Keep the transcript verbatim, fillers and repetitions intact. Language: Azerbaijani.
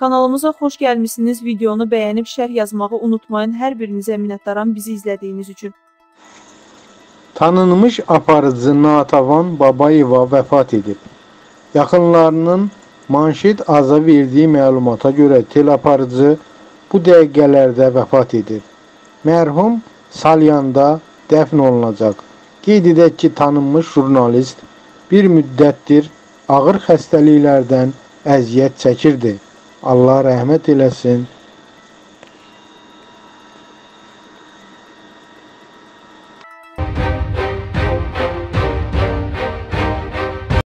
Kanalımıza xoş gəlmişsiniz. Videonu bəyənib şərh yazmağı unutmayın. Hər birinizə minnətdaram bizi izlədiyiniz üçün. Tanınmış aparıcı Natavan Babayeva vəfat edib. Yaxınlarının Manşet Aza verdiyi məlumata görə teleaparıcı bu dəqiqələrdə vəfat edib. Mərhum Salyanda dəfn olunacaq. Qeyd edək ki, tanınmış jurnalist bir müddətdir ağır xəstəliklərdən əziyyət çəkirdi. Allah rəhmət eləsin.